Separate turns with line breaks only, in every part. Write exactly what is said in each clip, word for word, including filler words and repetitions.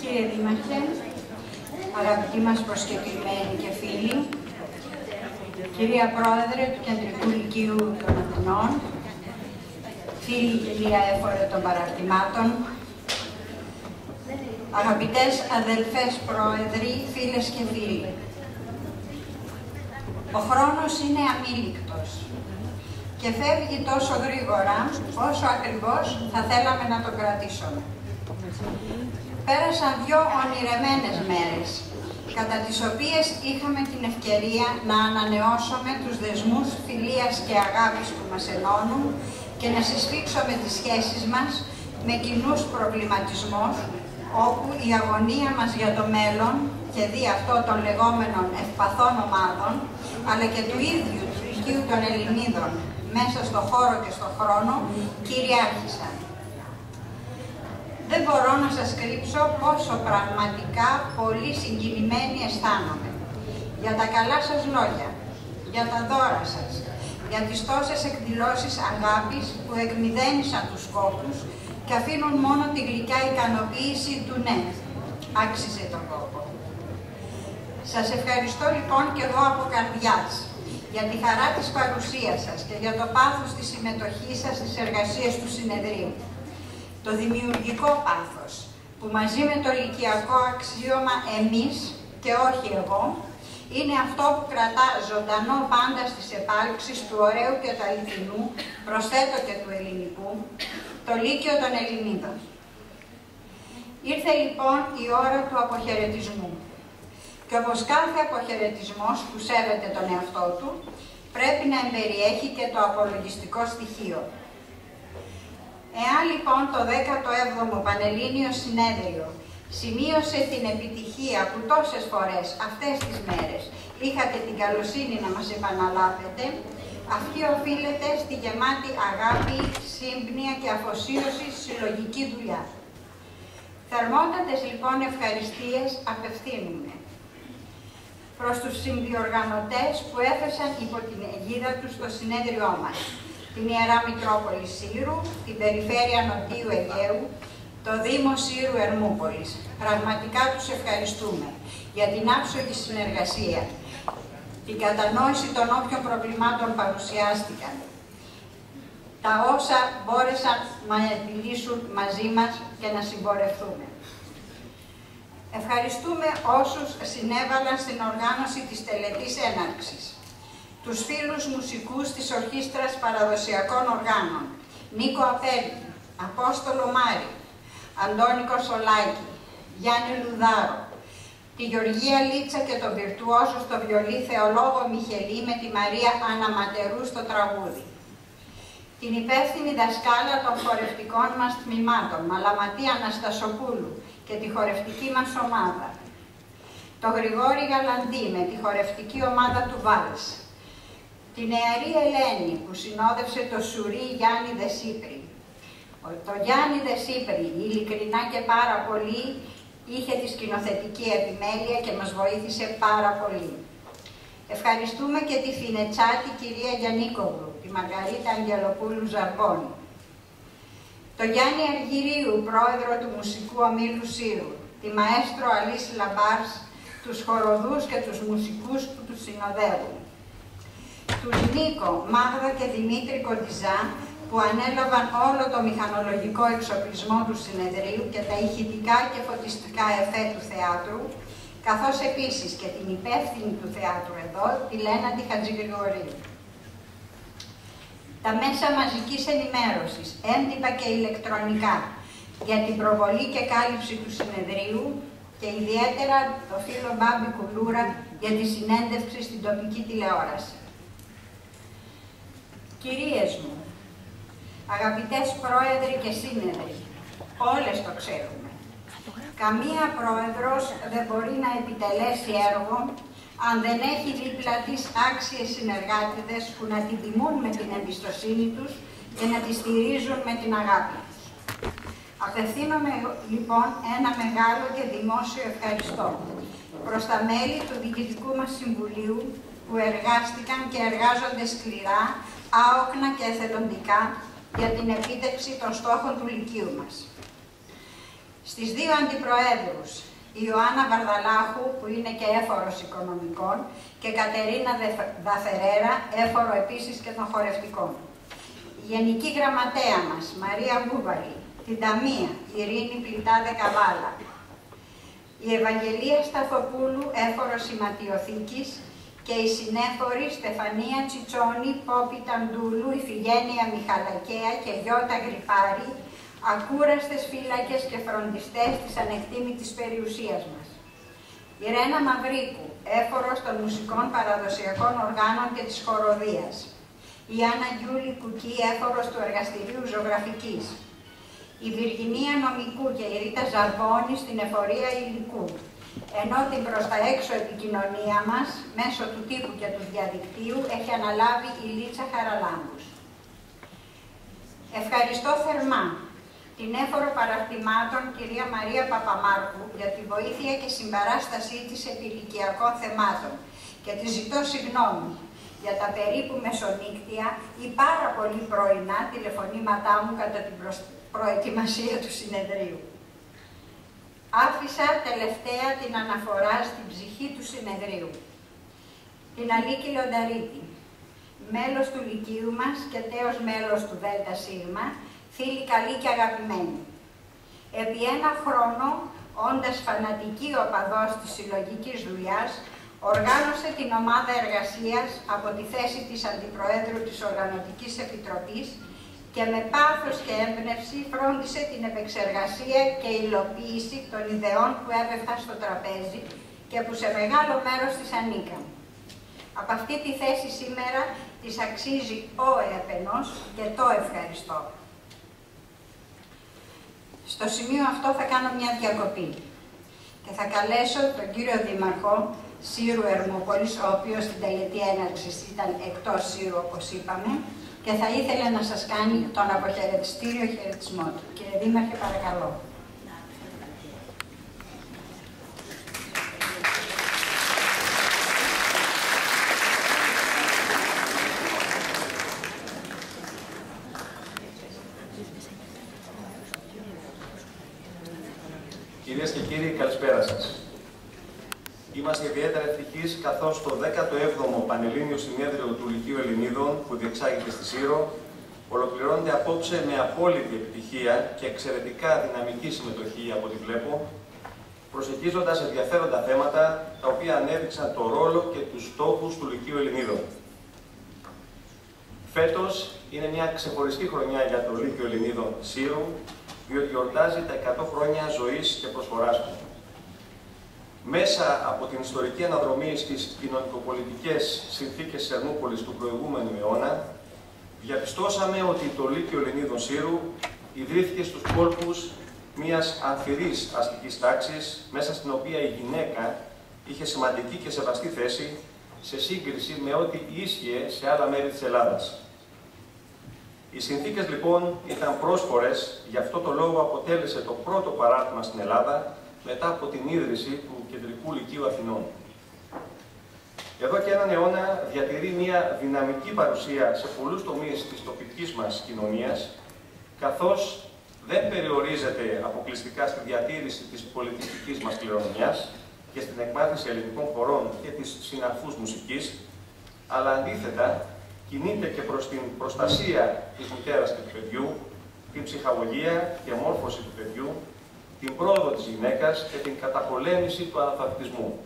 Κύριε Δήμαρχε, αγαπητοί μας προσκεκλημένοι και φίλοι, κυρία Πρόεδρε του Κεντρικού Λυκείου των Αθηνών, φίλη κυρία Έφορε των Παραρτημάτων, αγαπητές αδελφές πρόεδροι, φίλες και φίλοι. Ο χρόνος είναι αμήλικτος και φεύγει τόσο γρήγορα όσο ακριβώς θα θέλαμε να το κρατήσουμε. Πέρασαν δυο ονειρεμένες μέρες, κατά τις οποίες είχαμε την ευκαιρία να ανανεώσουμε τους δεσμούς φιλίας και αγάπης που μας ενώνουν και να συσφίξουμε τις σχέσεις μας με κοινούς προβληματισμούς, όπου η αγωνία μας για το μέλλον και δι' αυτό των λεγόμενων ευπαθών ομάδων, αλλά και του ίδιου του Λυκείου των Ελληνίδων μέσα στο χώρο και στο χρόνο, κυριάρχησαν. Δεν μπορώ να σας κρύψω πόσο πραγματικά πολύ συγκινημένη αισθάνομαι για τα καλά σας λόγια, για τα δώρα σας, για τις τόσες εκδηλώσεις αγάπης που εκμηδένισαν τους κόπους και αφήνουν μόνο τη γλυκιά ικανοποίηση του ναι, άξιζε τον κόπο. Σας ευχαριστώ λοιπόν και εγώ από καρδιάς για τη χαρά της παρουσίας σας και για το πάθος της συμμετοχής σας στις εργασίες του συνεδρίου. Το δημιουργικό πάθος που μαζί με το λυκειακό αξίωμα εμείς και όχι εγώ είναι αυτό που κρατά ζωντανό πάντα στις επάλξεις του ωραίου και του αληθινού, προσθέτω και του ελληνικού, το Λύκειο των Ελληνίδων. Ήρθε λοιπόν η ώρα του αποχαιρετισμού. Και όπως κάθε αποχαιρετισμός που σέβεται τον εαυτό του, πρέπει να εμπεριέχει και το απολογιστικό στοιχείο. Εάν λοιπόν το δέκατο έβδομο Πανελλήνιο Συνέδριο σημείωσε την επιτυχία που τόσες φορές αυτές τις μέρες είχατε την καλοσύνη να μας επαναλάβετε, αυτή οφείλεται στη γεμάτη αγάπη, σύμπνοια και αφοσίωση συλλογική δουλειά. Θερμότατες λοιπόν ευχαριστίες απευθύνουμε προς τους συνδιοργανωτές που έθεσαν υπό την αιγίδα τους στο συνέδριό μας, την Ιερά Μητρόπολη Σύρου, την Περιφέρεια Νοτίου Αιγαίου, το Δήμο Σύρου Ερμούπολης. Πραγματικά τους ευχαριστούμε για την άψογη συνεργασία, την κατανόηση των όποιων προβλημάτων παρουσιάστηκαν, τα όσα μπόρεσαν να επιλύσουν μαζί μας και να συμπορευτούμε. Ευχαριστούμε όσους συνέβαλαν στην οργάνωση της τελετής έναρξης. Τους φίλους μουσικούς της Ορχήστρας Παραδοσιακών Οργάνων, Νίκο Απέλη, Απόστολο Μάρη, Αντώνη Κοσολάκη, Γιάννη Λουδάρο, τη Γεωργία Λίτσα και τον βιρτουόζο στο βιολί Θεολόγο Μιχελή με τη Μαρία Αναματερού στο τραγούδι. Την υπεύθυνη δασκάλα των χορευτικών μας τμήματων, Μαλαματή Αναστασοπούλου και τη χορευτική μας ομάδα. Το Γρηγόρη Γαλαντή με τη χορευτική ομάδα του Βάλς. Τη νεαρή Ελένη που συνόδευσε το Σουρί Γιάννη Δεσίπρη. Το Γιάννη Δεσίπρη, ειλικρινά και πάρα πολύ, είχε τη σκηνοθετική επιμέλεια και μας βοήθησε πάρα πολύ. Ευχαριστούμε και τη Φινετσάτη κυρία Γιαννίκογλου, τη Μαργαρίτα Αγγελοπούλου Ζαρβόνη. Το Γιάννη Αργυρίου, πρόεδρο του Μουσικού Ομίλου Σύρου, τη Μαέστρο Αλής Λαμπάρς, τους χοροδούς και τους μουσικούς που τους συνοδεύουν. Τους Νίκο, Μάγδα και Δημήτρη Κοντιζά, που ανέλαβαν όλο το μηχανολογικό εξοπλισμό του συνεδρίου και τα ηχητικά και φωτιστικά εφέ του θεάτρου, καθώς επίσης και την υπεύθυνη του θεάτρου εδώ, τη Λένα τη Χατζηγρηγορίου. Τα μέσα μαζικής ενημέρωσης, έντυπα και ηλεκτρονικά, για την προβολή και κάλυψη του συνεδρίου και ιδιαίτερα το φίλο Μπάμπη Κουλούρα για τη συνέντευξη στην τοπική τηλεόραση. Κυρίες μου, αγαπητές πρόεδροι και σύνεδροι, όλες το ξέρουμε. Καμία πρόεδρος δεν μπορεί να επιτελέσει έργο αν δεν έχει δίπλα της άξιες συνεργάτηδες που να την τιμούν με την εμπιστοσύνη τους και να τη στηρίζουν με την αγάπη τους. Απευθύνομαι λοιπόν ένα μεγάλο και δημόσιο ευχαριστώ προς τα μέλη του Διοικητικού μας Συμβουλίου που εργάστηκαν και εργάζονται σκληρά, άοκνα και εθελοντικά για την επίτευξη των στόχων του Λυκείου μας. Στις δύο αντιπροέδρους, η Ιωάννα Βαρδαλάχου, που είναι και έφορος οικονομικών, και Κατερίνα Δαφερέρα, έφορο επίσης και των χορευτικών. Η Γενική Γραμματέα μας, Μαρία Γκούβαλη, την Ταμεία, Ειρήνη Πλητάδε Καβάλα, η Ευαγγελία Σταθοπούλου, έφορος σηματιοθήκης, και η συνέφοροι Στεφανία Τσιτσόνη, Πόπη Ταντούλου, Ιφηγένεια Μιχαλακαία και Γιώτα Γρυπάρη, ακούραστες φύλακες και φροντιστές της ανεκτήμητης περιουσίας μας. Η Ρένα Μαυρίκου, έφορος των μουσικών παραδοσιακών οργάνων και της χοροδίας. Η Άννα Γιούλη Κουκή, έφορος του Εργαστηρίου Ζωγραφικής. Η Βιργινία Νομικού και η Ρίτα Ζαρβόνη στην εφορία υλικού. Ενώ την προς τα έξω επικοινωνία μας, μέσω του τύπου και του διαδικτύου, έχει αναλάβει η Λίτσα Χαραλάμπους. Ευχαριστώ θερμά την έφορο παραρτημάτων κυρία Μαρία Παπαμάρκου για τη βοήθεια και συμπαράστασή της επί ηλικιακών θεμάτων και τη ζητώ συγγνώμη για τα περίπου μεσονύκτια ή πάρα πολύ πρωινά τηλεφωνήματά μου κατά την προετοιμασία του συνεδρίου. Άφησα τελευταία την αναφορά στην ψυχή του συνεδρίου. Την Αλίκη Λονταρίτη, μέλος του Λυκείου μας και τέος μέλος του ΔΣ, φίλη καλή και αγαπημένη. Επί ένα χρόνο, όντας φανατική οπαδός της συλλογικής δουλειάς, οργάνωσε την ομάδα εργασίας από τη θέση της Αντιπροέδρου της Οργανωτικής Επιτροπής και με πάθος και έμπνευση φρόντισε την επεξεργασία και υλοποίηση των ιδεών που έβεφταν στο τραπέζι και που σε μεγάλο μέρος της ανήκαν. Από αυτή τη θέση σήμερα της αξίζει ο έπαινος και το ευχαριστώ. Στο σημείο αυτό θα κάνω μια διακοπή και θα καλέσω τον κύριο Δήμαρχο Σύρου Ερμούπολης, ο οποίος στην τελετή έναρξης ήταν εκτός Σύρου, όπως είπαμε, και θα ήθελε να σας κάνει τον αποχαιρετιστήριο χαιρετισμό του. Κύριε Δήμαρχε, παρακαλώ.
Κυρίες και κύριοι, καλησπέρα σας. Είμαστε ιδιαίτερα ευτυχείς καθώς το δέκατο έβδομο Πανελλήνιο Συνέδριο του Λυκείου Ελληνίδων που διεξάγεται στη Σύρο ολοκληρώνεται απόψε με απόλυτη επιτυχία και εξαιρετικά δυναμική συμμετοχή από ό,τι βλέπω, προσεγγίζοντας ενδιαφέροντα θέματα τα οποία ανέδειξαν το ρόλο και τους στόχους του Λυκείου Ελληνίδων. Φέτος είναι μια ξεχωριστή χρονιά για το Λύκειο Ελληνίδων Σύρου, διότι γιορτάζει τα εκατό χρόνια ζωής και προσφοράς του. Μέσα από την ιστορική αναδρομή στις κοινωνικοπολιτικές συνθήκες της Ερμούπολης του προηγούμενου αιώνα, διαπιστώσαμε ότι το Λύκειο Ελληνίδων Σύρου ιδρύθηκε στους κόλπους μιας αμφιρής αστικής τάξης, μέσα στην οποία η γυναίκα είχε σημαντική και σεβαστή θέση σε σύγκριση με ό,τι ίσχυε σε άλλα μέρη της Ελλάδας. Οι συνθήκες λοιπόν ήταν πρόσφορες, γι' αυτό το λόγο αποτέλεσε το πρώτο παράρτημα στην Ελλάδα μετά από την ίδρυση του Κεντρικού Λυκείου Αθηνών. Εδώ και έναν αιώνα διατηρεί μια δυναμική παρουσία σε πολλούς τομείς της τοπικής μας κοινωνίας, καθώς δεν περιορίζεται αποκλειστικά στη διατήρηση της πολιτιστικής μας κληρονομιάς και στην εκμάθηση ελληνικών χωρών και της συναρφούς μουσικής, αλλά αντίθετα κινείται και προς την προστασία της μητέρας και του παιδιού, την ψυχαγωγία και μόρφωση του παιδιού, την πρόοδο της γυναίκας και την καταπολέμηση του αναλφαβητισμού.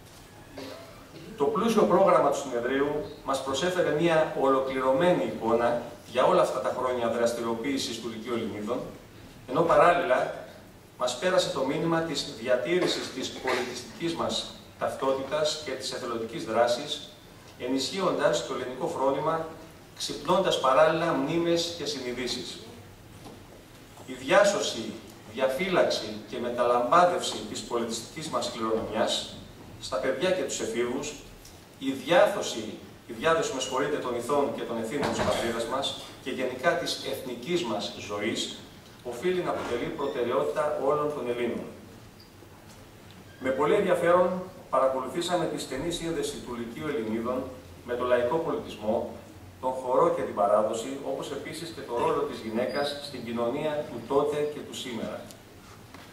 Το πλούσιο πρόγραμμα του συνεδρίου μας προσέφερε μια ολοκληρωμένη εικόνα για όλα αυτά τα χρόνια δραστηριοποίησης του Λυκείου Ελληνίδων, ενώ παράλληλα μας πέρασε το μήνυμα της διατήρησης της πολιτιστικής μας ταυτότητας και της εθελοντικής δράσης, ενισχύοντας το ελληνικό φρόνημα, ξυπνώντας παράλληλα μνήμες και συνειδήσεις. Η διάσωση, διαφύλαξη και μεταλαμπάδευση της πολιτιστικής μας κληρονομιάς στα παιδιά και τους εφήβους, η διάδοση, η διάδοση με συγχωρείτε, των ηθών και των ευθύνων της πατρίδας μας και γενικά της εθνικής μας ζωής, οφείλει να αποτελεί προτεραιότητα όλων των Ελλήνων. Με πολύ ενδιαφέρον παρακολουθήσαμε τη στενή σύνδεση του Λυκείου Ελληνίδων με τον λαϊκό πολιτισμό, τον χορό και την παράδοση, όπως επίσης και το ρόλο της γυναίκας στην κοινωνία του τότε και του σήμερα.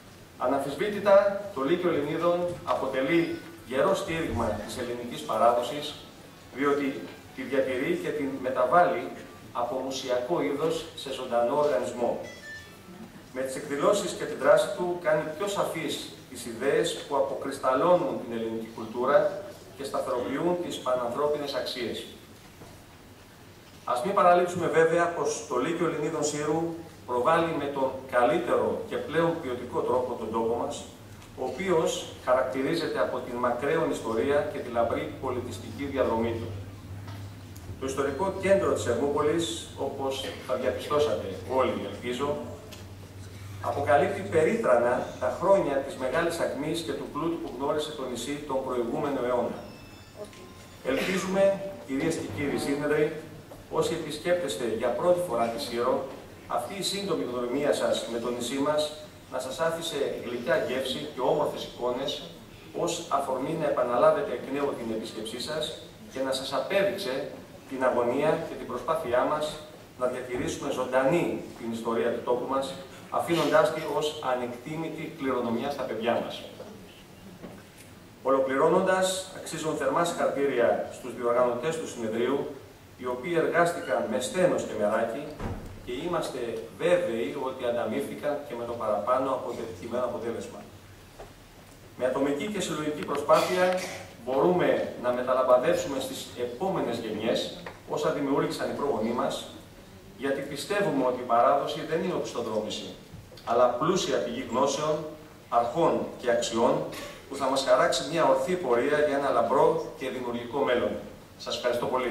Αναμφισβήτητα, το Λύκειο Ελληνίδων αποτελεί γερό στήριγμα της ελληνικής παράδοσης, διότι τη διατηρεί και την μεταβάλλει από μουσιακό είδος σε ζωντανό οργανισμό. Με τις εκδηλώσεις και την δράση του κάνει πιο σαφείς τις ιδέες που αποκρισταλώνουν την ελληνική κουλτούρα και σταθεροποιούν τις πανανθρώπινες αξίες. Ας μην παραλείψουμε βέβαια πως το Λύκειο Ελληνίδων Σύρου προβάλλει με τον καλύτερο και πλέον ποιοτικό τρόπο τον τόπο μας, ο οποίος χαρακτηρίζεται από την μακραίων ιστορία και τη λαμπρή πολιτιστική διαδρομή του. Το ιστορικό κέντρο της Ερμούπολης, όπως θα διαπιστώσατε όλοι ελπίζω, αποκαλύπτει περίτρανα τα χρόνια της μεγάλης ακμής και του πλούτου που γνώρισε το νησί τον προηγούμενο αιώνα. Ελπίζουμε, κυρίες και κύριοι σύνεδροι, όσοι επισκέπτεστε για πρώτη φορά τη Σύρο, αυτή η σύντομη γνωριμία σας με το νησί μας να σας άφησε γλυκιά γεύση και όμορφες εικόνες, ως αφορμή να επαναλάβετε εκ νέου την επίσκεψή σας και να σας απέδειξε την αγωνία και την προσπάθειά μας να διατηρήσουμε ζωντανή την ιστορία του τόπου μας, αφήνοντάς τη ως ανεκτήμητη κληρονομιά στα παιδιά μας. Ολοκληρώνοντας, αξίζουν θερμά συγχαρητήρια στους διοργανωτές του συνεδρίου, οι οποίοι εργάστηκαν με στένος και μεράκι και είμαστε βέβαιοι ότι ανταμείφθηκαν και με το παραπάνω από πετυχημένο αποτέλεσμα. Με ατομική και συλλογική προσπάθεια μπορούμε να μεταλαμπαδεύσουμε στις επόμενες γενιές όσα δημιούργησαν οι πρόγονοί μας, γιατί πιστεύουμε ότι η παράδοση δεν είναι οπισθοδρόμηση, αλλά πλούσια πηγή γνώσεων, αρχών και αξιών που θα μας χαράξει μια ορθή πορεία για ένα λαμπρό και δημιουργικό μέλλον. Σας ευχαριστώ πολύ.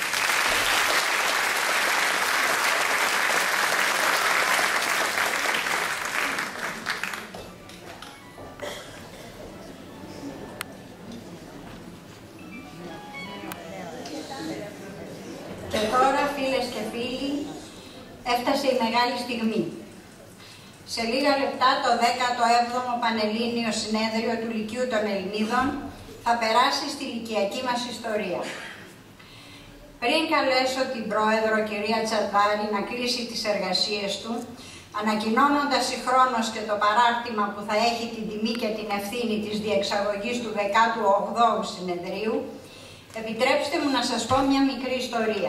Και τώρα, φίλες και φίλοι, έφτασε η μεγάλη στιγμή. Σε λίγα λεπτά το δέκατο έβδομο Πανελλήνιο Συνέδριο του Λυκείου των Ελληνίδων θα περάσει στη λυκειακή μας ιστορία. Πριν καλέσω την Πρόεδρο, κυρία Τσαλβάρη, να κλείσει τις εργασίες του, ανακοινώνοντας συγχρόνως και το παράρτημα που θα έχει την τιμή και την ευθύνη της διεξαγωγής του δέκατου όγδοου Συνεδρίου, επιτρέψτε μου να σας πω μια μικρή ιστορία.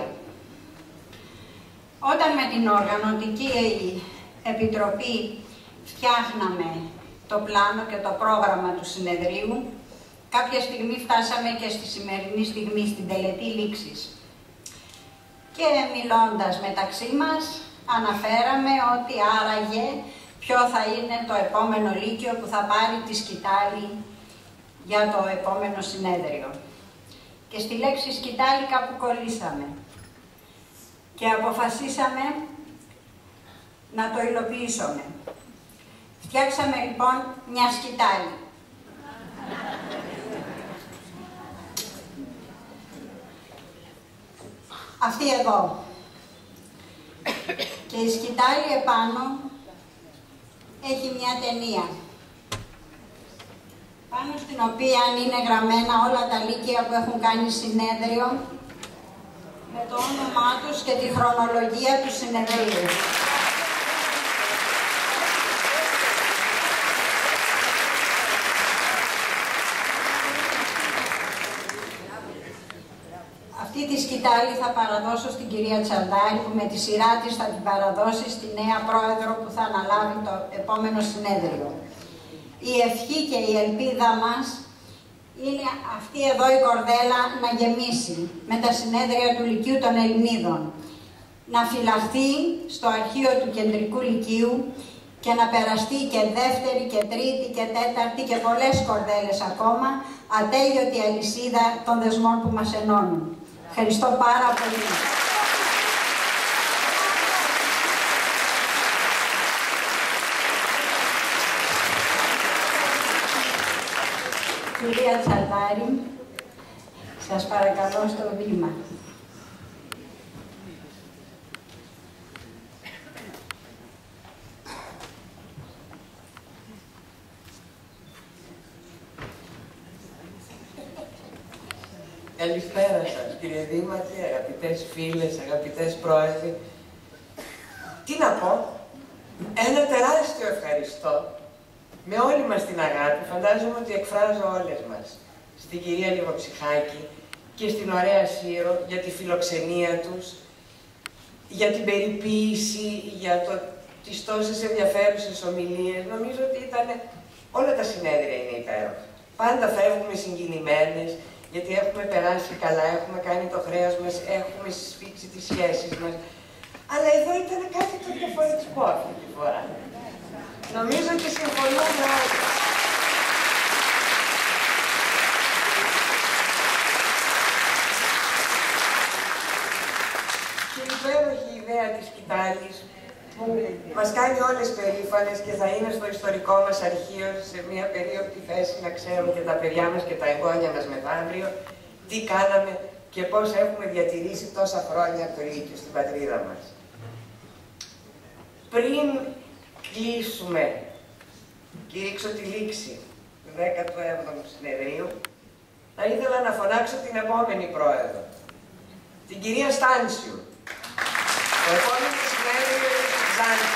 Όταν με την Οργανωτική Επιτροπή φτιάχναμε το πλάνο και το πρόγραμμα του συνεδρίου, κάποια στιγμή φτάσαμε και στη σημερινή στιγμή, στην τελετή λήξης. Και μιλώντας μεταξύ μας, αναφέραμε ότι άραγε ποιο θα είναι το επόμενο λύκειο που θα πάρει τη σκητάλη για το επόμενο συνέδριο. Και στη λέξη σκητάλη κάπου κολλήσαμε. Και αποφασίσαμε να το υλοποιήσουμε. Φτιάξαμε λοιπόν μια σκητάλη. Αυτή εδώ. Και η σκητάλη επάνω έχει μια ταινία, πάνω στην οποία είναι γραμμένα όλα τα λύκεια που έχουν κάνει συνέδριο, με το όνομά τους και τη χρονολογία του συνεδρίου. Αυτή τη σκητάλη θα παραδώσω στην κυρία Τσαλδάρη, που με τη σειρά της θα την παραδώσει στη νέα πρόεδρο που θα αναλάβει το επόμενο συνέδριο. Η ευχή και η ελπίδα μας είναι αυτή εδώ η κορδέλα να γεμίσει με τα συνέδρια του Λυκείου των Ελληνίδων, να φυλαχθεί στο αρχείο του Κεντρικού Λυκείου και να περαστεί και δεύτερη και τρίτη και τέταρτη και πολλές κορδέλες ακόμα, ατέλειωτη αλυσίδα των δεσμών που μας ενώνουν. Ευχαριστώ πάρα πολύ. Κυρία Τσαλβάρη, σας παρακαλώ στο βήμα.
Καλησπέρα σας, κύριε Δήμαρχε, αγαπητές φίλες, αγαπητές πρόεδροι. Τι να πω, ένα τεράστιο ευχαριστώ με όλη μας την αγάπη, φαντάζομαι ότι εκφράζω όλες μας, στην κυρία Λιβοψυχάκη και στην ωραία Σύρο για τη φιλοξενία τους, για την περιποίηση, για το, τις τόσες ενδιαφέρουσες ομιλίες. Νομίζω ότι ήταν, όλα τα συνέδρια είναι υπέροχα. Πάντα φεύγουμε συγκινημένες, γιατί έχουμε περάσει καλά, έχουμε κάνει το χρέος μας, έχουμε συσφίξει τις σχέσεις μας. Αλλά εδώ ήταν κάτι το διαφορετικό αυτή τη φορά. Νομίζω ότι συμφωνούμε όλοι. Και η υπέροχη ιδέα της σκητάλης που μας κάνει όλες περήφανες και θα είναι στο ιστορικό μας αρχείο σε μια περίοπτη θέση να ξέρουν και τα παιδιά μας και τα εγγόνια μας μεθαύριο τι κάναμε και πώς έχουμε διατηρήσει τόσα χρόνια το Λύκειο στην πατρίδα μας. Πριν κλείσουμε και ρίξω τη λήξη του δέκατου έβδομου συνεδρίου, θα ήθελα να φωνάξω την επόμενη πρόεδρο, την κυρία Στάνσιου. Το επόμενο συνέδριο είναι στην Ξάνθη.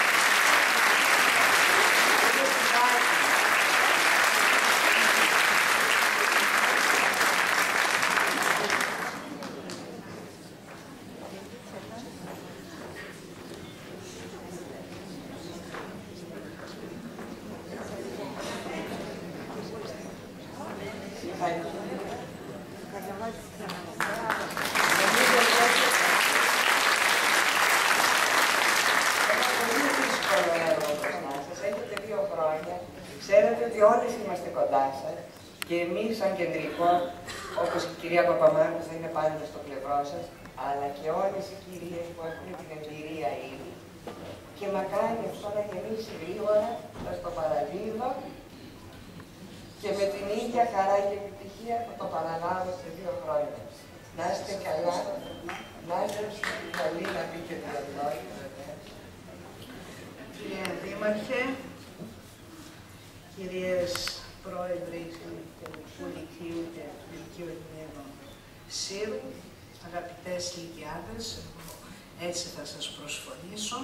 Σαν κεντρικό, όπως η κυρία Παπαμάρκου θα είναι πάντα στο πλευρό σας, αλλά και όλες οι κυρίες που έχουν την εμπειρία ήδη. Και μακάρι αυτό να γεμίσει γρήγορα, θα στο παραδίδω και με την ίδια χαρά και επιτυχία θα το παραλάβω σε δύο χρόνια. Να είστε καλά, να είστε καλοί να πείτε τα λόγια.
Κύριε Δήμαρχε, κυρίες Πρόεδροι του Λυκείου και του Λυκείου Ελληνίδων Σύρου, αγαπητές Λυκειάδες, έτσι θα σας προσφωνήσω.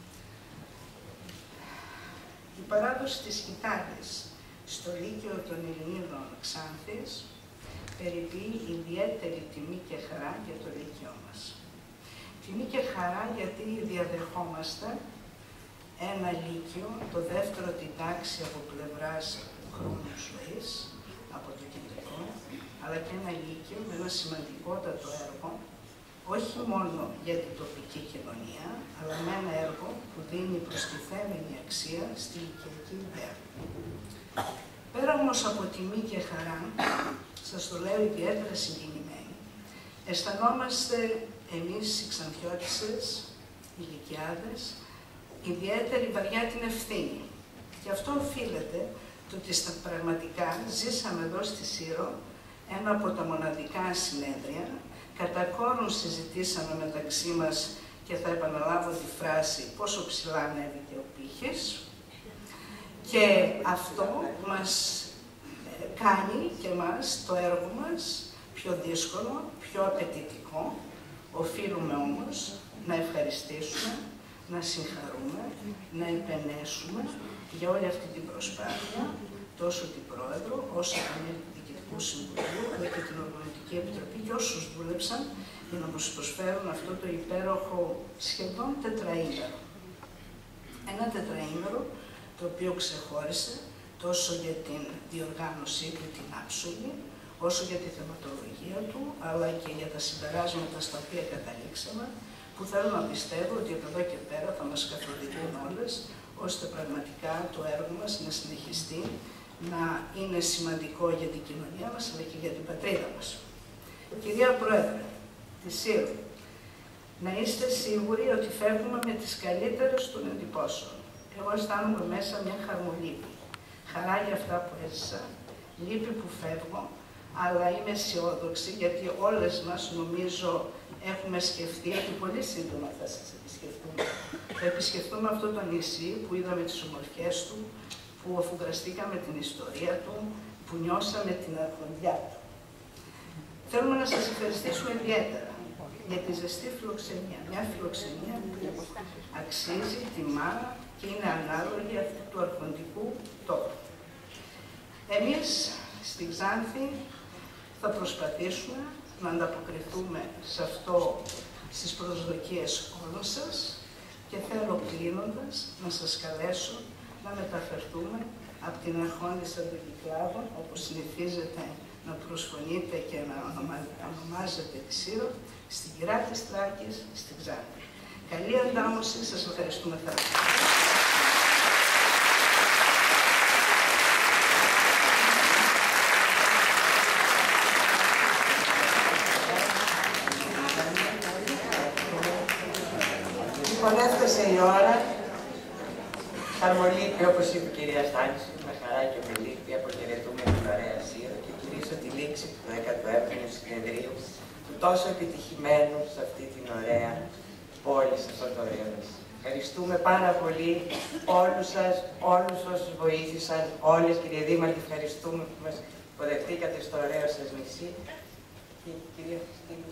Η παράδοση της σκητάλης στο Λύκειο των Ελληνίδων Ξάνθης περιποιεί ιδιαίτερη τιμή και χαρά για το Λύκειο μας. Τιμή και χαρά γιατί διαδεχόμαστε ένα Λύκειο, το δεύτερο την τάξη από πλευράς χρόνου ζωής, από το κεντρικό, αλλά και ένα Λύκειο με ένα σημαντικότατο έργο, όχι μόνο για την τοπική κοινωνία, αλλά με ένα έργο που δίνει προστιθέμενη αξία στη λυκειακή ιδέα. Πέρα όμως από τιμή και χαρά, σας το λέω ιδιαίτερα συγκινημένοι, αισθανόμαστε εμείς οι Ξανθιώτισσες, οι Λυκειάδες, ιδιαίτερη βαριά την ευθύνη. Και αυτό οφείλεται το ότι στα πραγματικά ζήσαμε εδώ στη Σύρο ένα από τα μοναδικά συνέδρια, κατά κόρον συζητήσαμε μεταξύ μας και θα επαναλάβω τη φράση «πόσο ψηλά ανέβηκε ο πύχης» και αυτό μας κάνει και μας το έργο μας πιο δύσκολο, πιο απαιτητικό. Οφείλουμε όμως να ευχαριστήσουμε, να συγχαρούμε, να επενέσουμε για όλη αυτή την προσπάθεια, τόσο την Πρόεδρο, όσο και την Διοικητικού Συμβουλίου, αλλά και την Οργανωτική Επιτροπή και όσους δούλεψαν για να μας προσφέρουν αυτό το υπέροχο σχεδόν τετραήμερο. Ένα τετραήμερο το οποίο ξεχώρισε τόσο για την διοργάνωσή του, την άψογη, όσο για τη θεματολογία του, αλλά και για τα συμπεράσματα στα οποία καταλήξαμε, που θέλω να πιστεύω ότι από εδώ και πέρα θα μας καθοδηγούν όλες, ώστε πραγματικά το έργο μας να συνεχιστεί, να είναι σημαντικό για την κοινωνία μας, αλλά και για την πατρίδα μας. Κυρία Πρόεδρε της Σύρου, να είστε σίγουροι ότι φεύγουμε με τις καλύτερες των εντυπώσεων. Εγώ αισθάνομαι μέσα μια χαρμολύπη. Χαρά για αυτά που έζησα, λύπη που φεύγω, αλλά είμαι αισιόδοξη γιατί όλες μας νομίζω έχουμε σκεφτεί ότι πολύ σύντομα θα σας επισκεφτούμε. Θα επισκεφτούμε αυτό το νησί που είδαμε τις ομορφιές του, που αφουγκραστήκαμε την ιστορία του, που νιώσαμε την αρχοντιά του. Θέλουμε να σας ευχαριστήσουμε ιδιαίτερα για τη ζεστή φιλοξενία. Μια φιλοξενία που αξίζει, τιμά και είναι ανάλογη αυτού του αρχοντικού τόπου. Εμείς στη Ξάνθη θα προσπαθήσουμε να ανταποκριθούμε σε αυτό, στις προσδοκίες όλων σας, και θέλω κλείνοντας να σας καλέσω να μεταφερθούμε από την αρχόντισσα των Κυκλάδων, όπως συνηθίζετε να προσφωνείτε και να ονομάζετε τη Σύρο, στην Κυρά της Θράκης, στην Ξάνθη. Καλή αντάμωση, σας ευχαριστούμε θερμά.
Λοιπόν, έφτασε η ώρα. Χαρμολύπη, όπως είπε η κυρία Στάνηση, με χαρά και με λύπη αποχαιρετούμε την ωραία Σύρο και κυρίσω τη λήξη του δέκατου έβδομου συνεδρίου του τόσο επιτυχημένου σε αυτή την ωραία πόλη, σε αυτό το ωραίο νησί. Ευχαριστούμε πάρα πολύ όλους σας, όλους όσους βοήθησαν, όλες, κύριε Δήμαρχε, ευχαριστούμε που μας υποδεχτήκατε στο ωραίο σας νησί. Και κυρία Χριστίνη.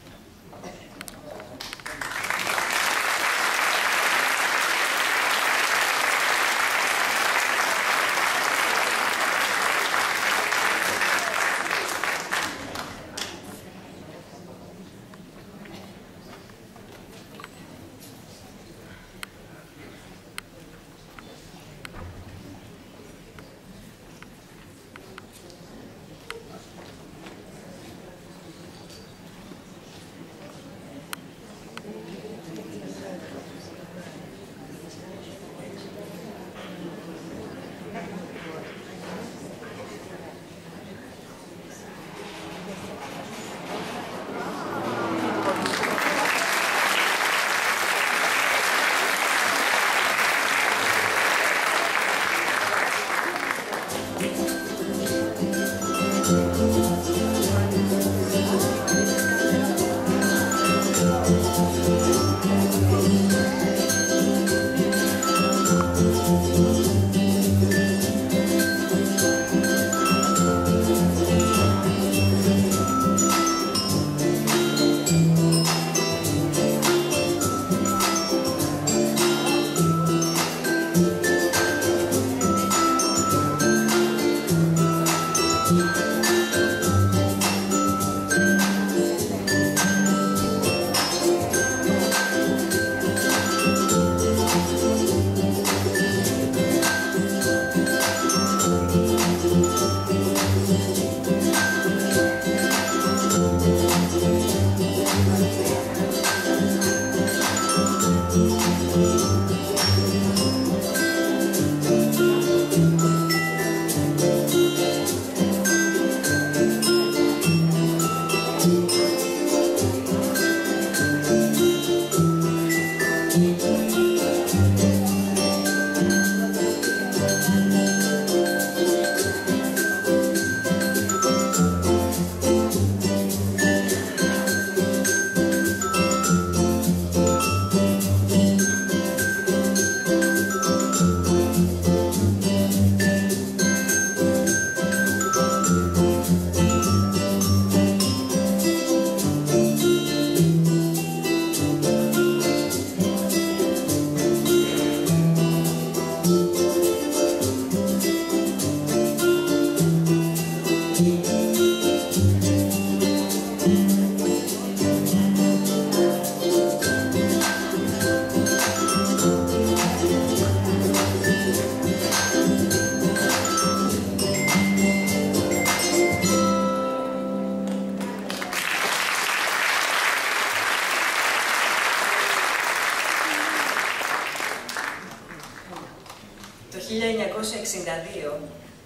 χίλια εννιακόσια εξήντα δύο,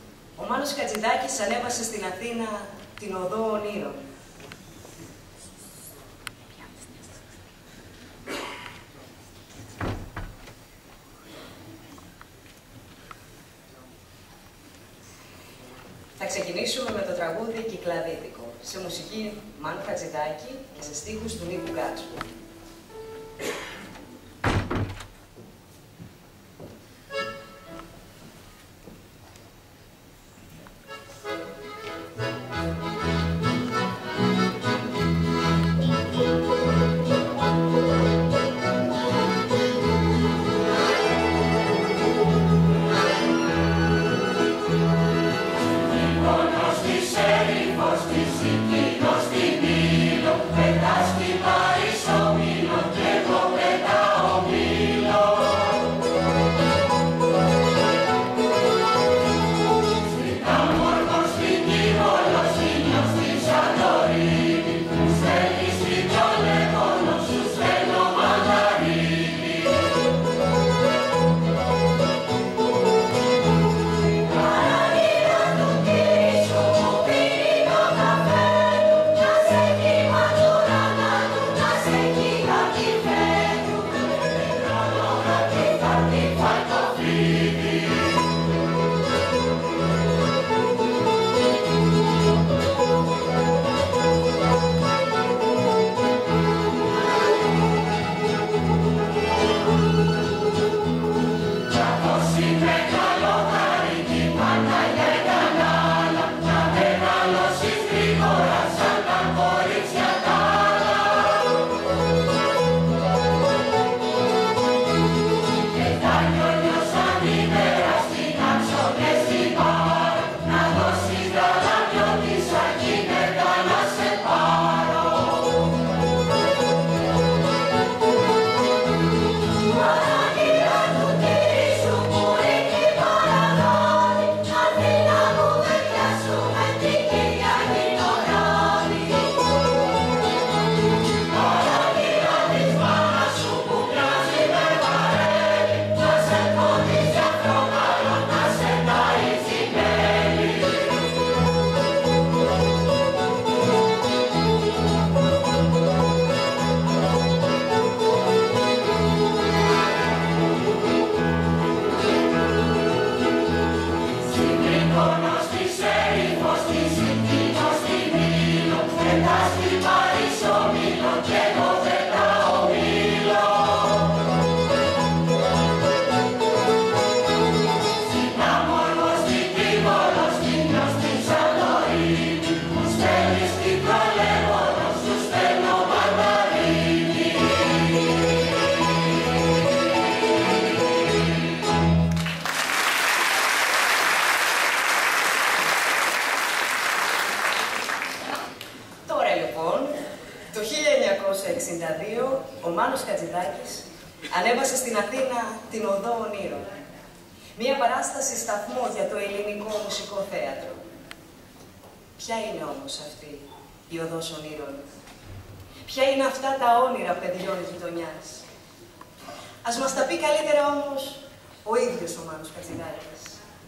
ο Μάνος Χατζηδάκης ανέβασε στην Αθήνα την Οδό Ονείρων. Θα ξεκινήσουμε με το τραγούδι Κυκλαδίτικο, σε μουσική Μάνου Χατζηδάκη και σε στίχους του Νίκου Γκάτσπου. ο Μάνος Χατζηδάκης ανέβασε στην Αθήνα την Οδό Ονείρων. Μία παράσταση σταθμό για το ελληνικό μουσικό θέατρο. Ποια είναι όμως αυτή η Οδός Ονείρων? Ποια είναι αυτά τα όνειρα παιδιών γειτονιάς? Ας μας τα πει καλύτερα όμως ο ίδιος ο Μάνος Χατζηδάκης.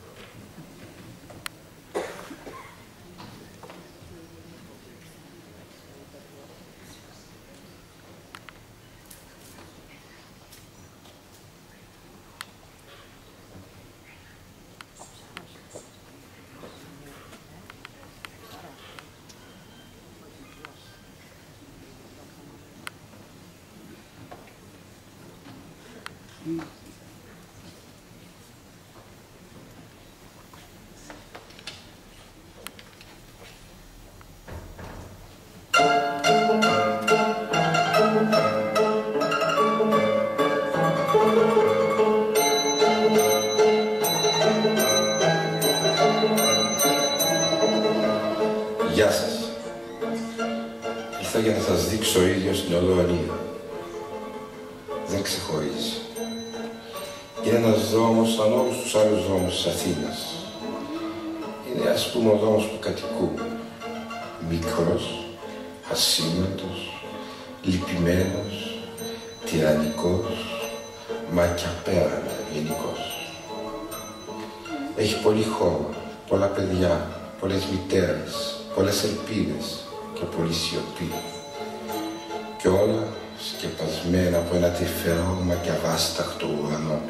Γεια σας. Ήρθα για να σας δείξω ο ίδιος την Οδό Ονείρων. Δεν ξεχωρίζει. Είναι ένας δρόμος σαν όλους τους άλλους δρόμους της Αθήνας. Είναι, ας πούμε, ο δρόμος που κατοικούμε. Μικρός, ασήμαντος, λυπημένος, τυραννικός, μα και απέραντα γενικός. Έχει πολύ χώμα, πολλά παιδιά, πολλές μητέρες, πολλές ελπίδες και πολλή σιωπή. Και όλα σκεπασμένα από ένα τρυφερό μα και αβάσταχτο ουρανό.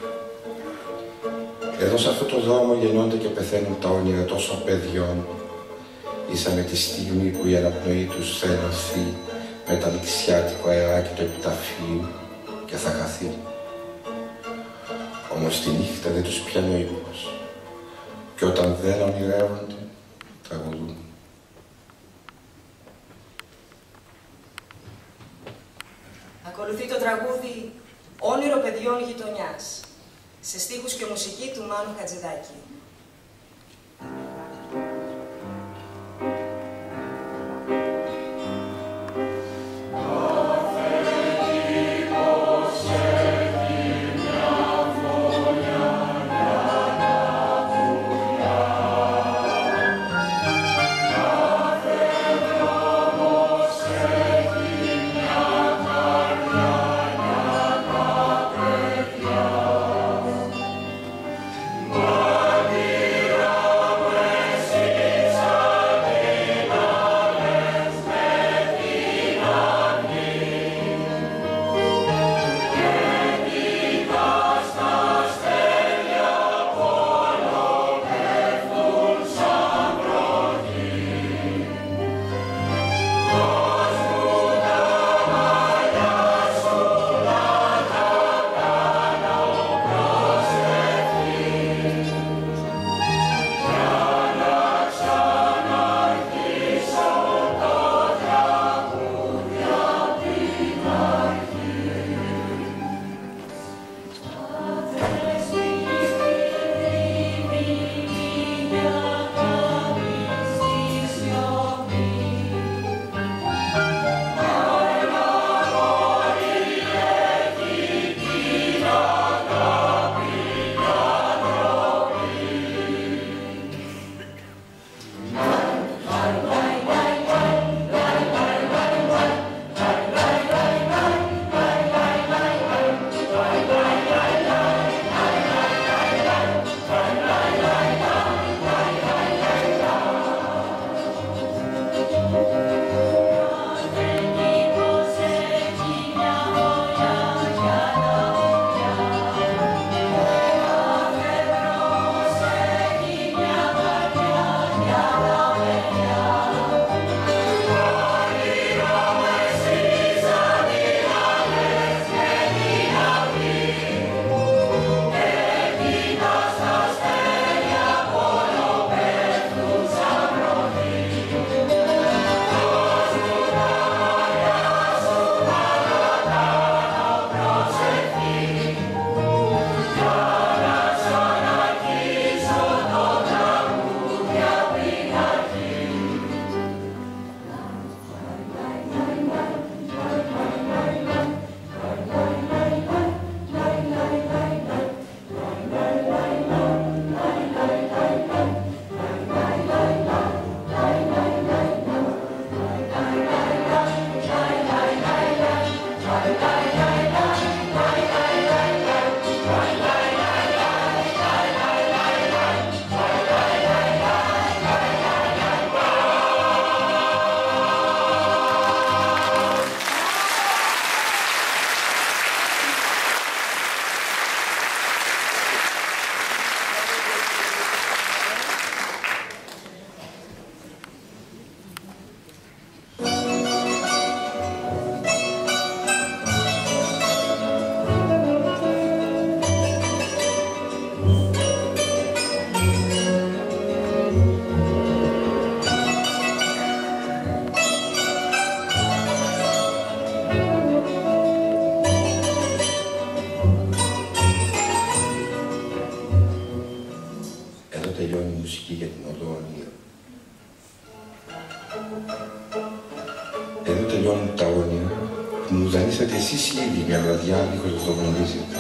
Εδώ σε αυτό το δρόμο γεννώνται και πεθαίνουν τα όνειρα τόσων παιδιών, ίσα με τη στιγμή που η αναπνοή τους θα ενωθεί με τα ληξιάτικο αεράκι του επιταφείου και θα χαθεί. Όμως τη νύχτα δεν τους πιάνει ο ύπνος και όταν δεν ονειρεύονται, τραγουδούν.
Ακολουθεί το τραγούδι «Όνειρο παιδιών γειτονιάς», σε στίχους και μουσική του Μάνου Χατζηδάκη.
Bye.
τελειώνει η μουσική για την οδό όνειρο. Εδώ τελειώνουν τα όνειρα που μου δανείσατε εσείς ήδη μια βραδιά δίχως να το γνωρίζετε.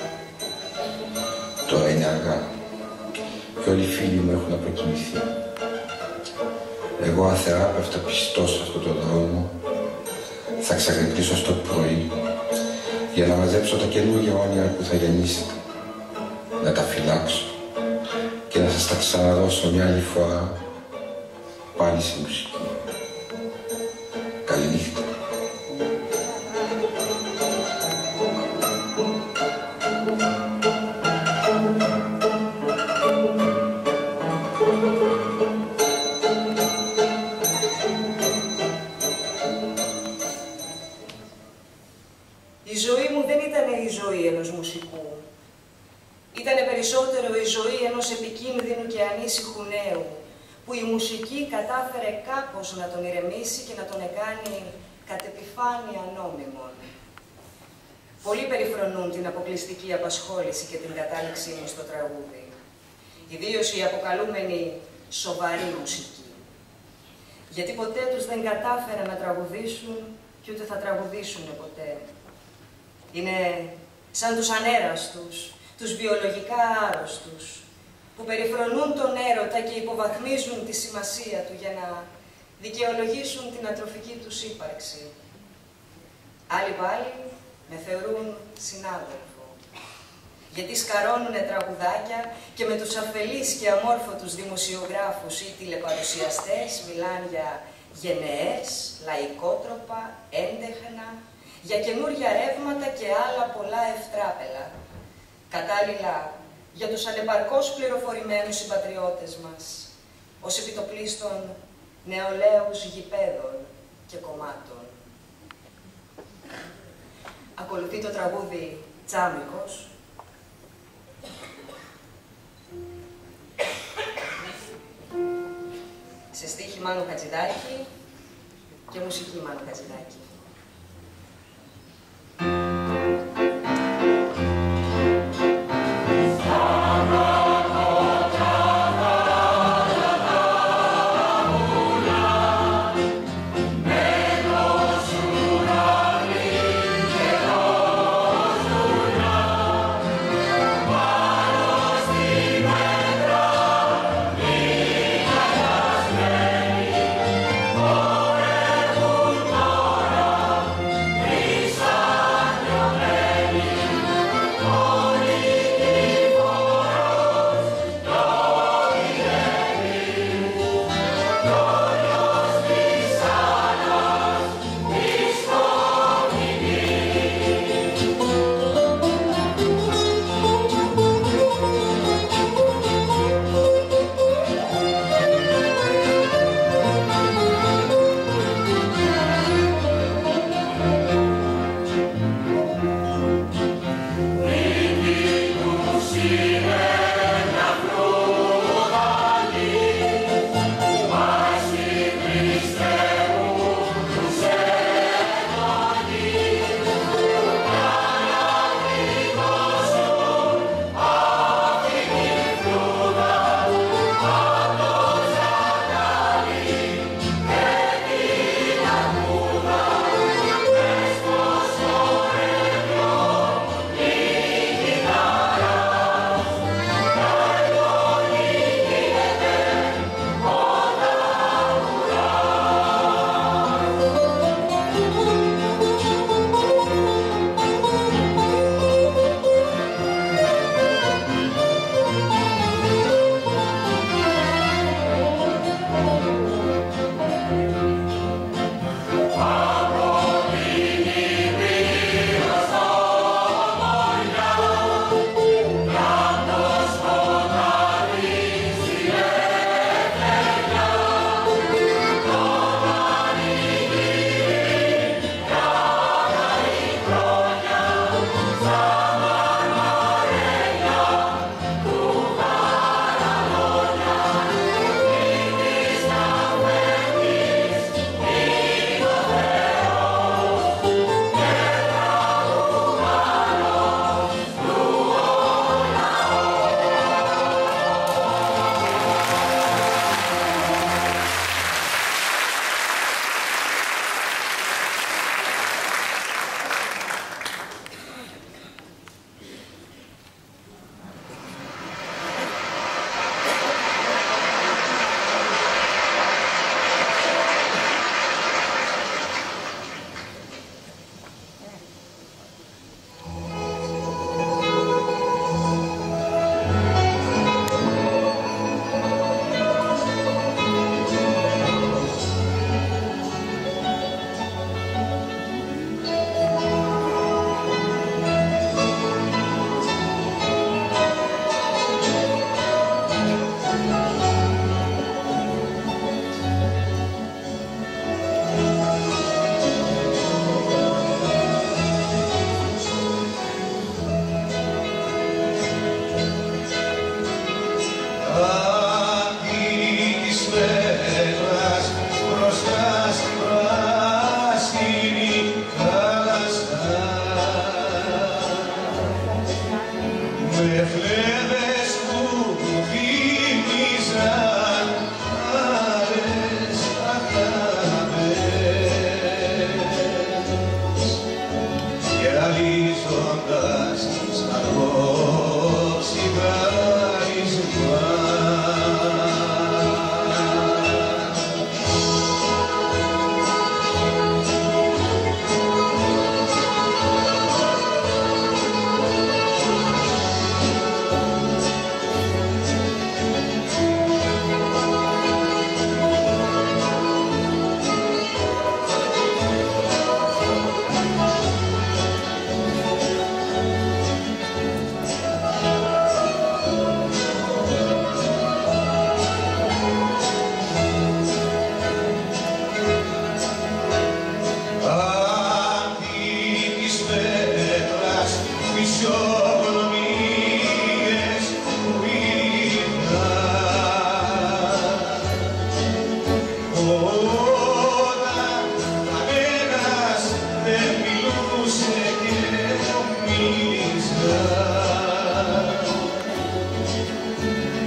Τώρα είναι αργά και όλοι οι φίλοι μου έχουν αποκοιμηθεί. Εγώ αθεράπευτα πιστός σε αυτόν τον δρόμο θα ξαγρυπνήσω στο πρωί για να μαζέψω τα καινούργια όνειρα που θα γεννήσετε, να τα φυλάξω και να σας τα ξαναδώσω μια άλλη φορά πάλι στη μουσική. Καληνύχτα.
Η ζωή μου δεν ήταν η ζωή ενός μουσικού. Ήτανε περισσότερο η ζωή ενός επικίνδυνου και ανήσυχου νέου, που η μουσική κατάφερε κάπως να τον ηρεμήσει και να τον εκάνει κατ' επιφάνεια νόμιμον. Πολλοί περιφρονούν την αποκλειστική απασχόληση και την κατάληξή μου στο τραγούδι, ιδίως η αποκαλούμενη σοβαρή μουσική. Γιατί ποτέ τους δεν κατάφεραν να τραγουδήσουν και ούτε θα τραγουδήσουν ποτέ. Είναι σαν τους ανέραστους, τους βιολογικά άρρωστους, που περιφρονούν τον έρωτα και υποβαθμίζουν τη σημασία του για να δικαιολογήσουν την ατροφική τους ύπαρξη. Άλλοι πάλι με θεωρούν συνάδελφο, γιατί σκαρώνουνε τραγουδάκια και με τους αφελείς και αμόρφωτους δημοσιογράφους ή τηλεπαρουσιαστές μιλάνε για γενναίες, λαϊκότροπα, έντεχνα, για καινούρια ρεύματα και άλλα πολλά ευτράπελα. Κατάλληλα για τους ανεπαρκώς πληροφορημένους συμπατριώτες μας, ως επιτοπλίστων νεολαίους γηπέδων και κομμάτων. Ακολουθεί το τραγούδι «Τσάμικος». Σε στίχη Μάνου Χατζηδάκη και μουσική Μάνου Χατζηδάκη.
Ωραία.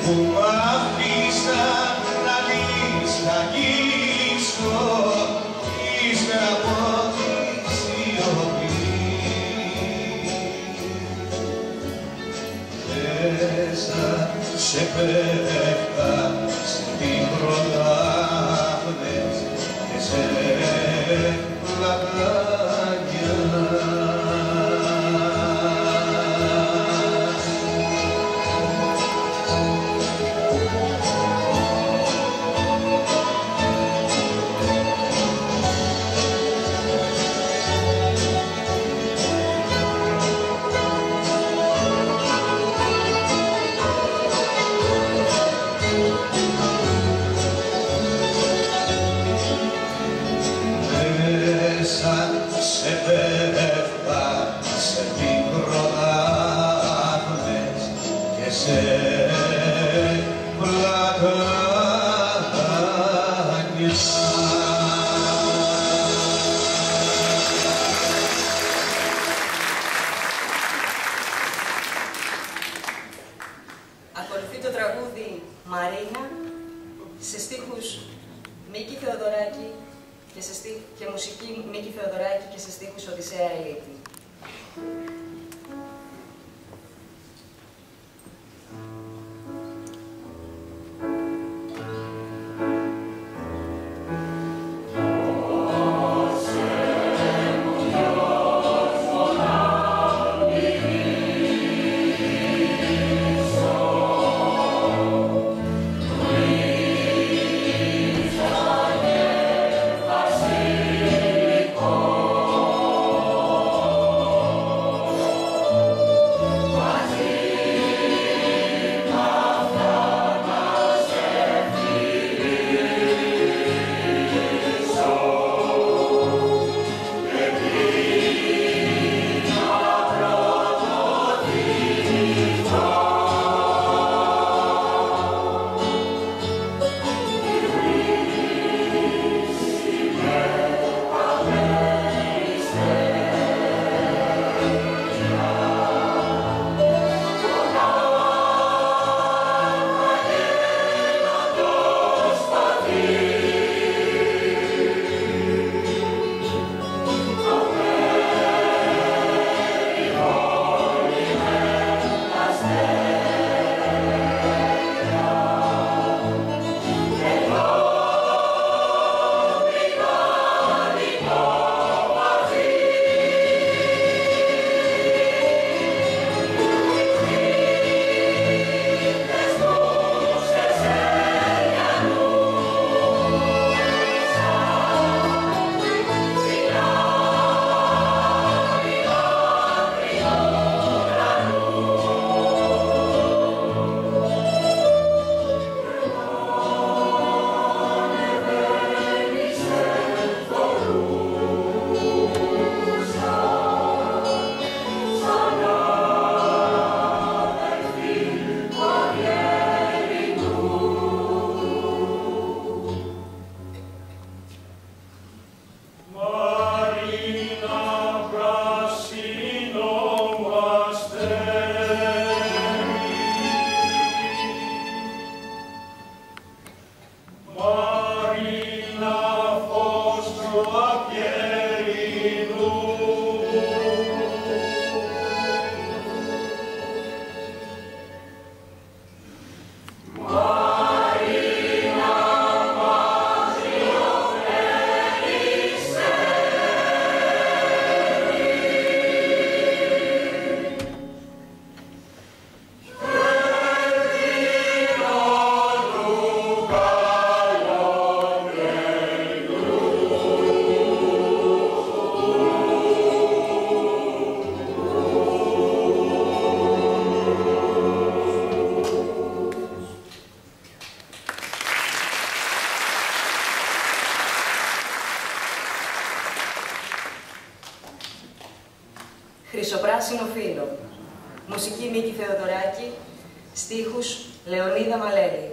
Χρυσοπράσινο φύλλο. Μουσική Μίκη Θεοδωράκη. Στίχους Λεωνίδα Μαλέλη.